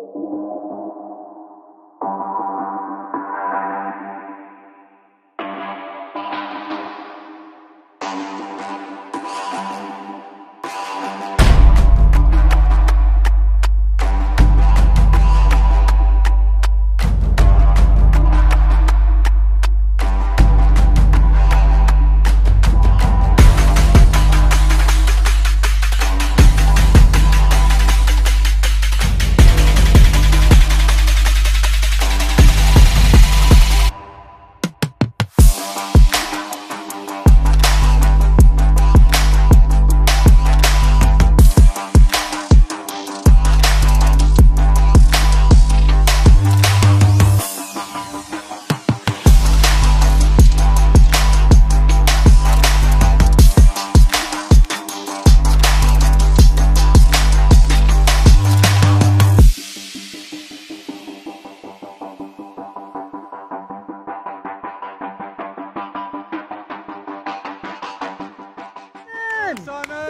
Simon!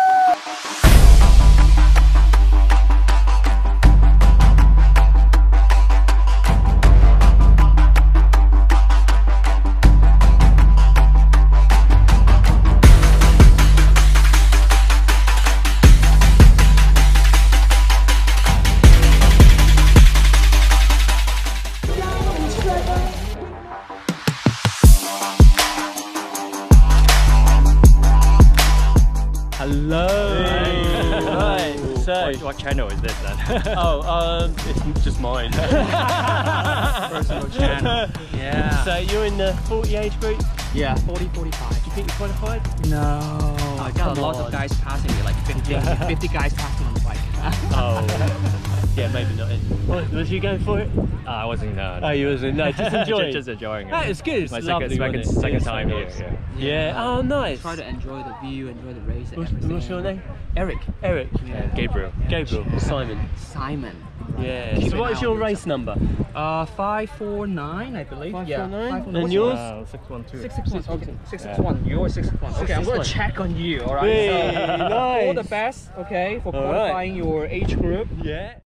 Hello! Right, so... What channel is this then? It's just mine. Personal channel. Yeah. So you're in the 40 age group? Yeah, 40, 45. Do you think you're qualified? No. I got a lot of guys passing me, like 50 guys passing on the bike. Oh, yeah, maybe not. What, was you going for it? I wasn't. Oh, you wasn't. No, just enjoying. just enjoying it. That is good. It's My lovely, second time here. Yeah. Oh, nice. Try to enjoy the view, enjoy the race. What's your name? Eric. Eric. Gabriel. Gabriel. Simon. Simon. Yeah. So what is your race number? 549, I believe. 549. And yours? 612. 661. Okay. 661. You're 661. Okay, I'm gonna check on you. All right. Hey, So, nice. all the best. Okay, for All right. qualifying your age group. Yeah.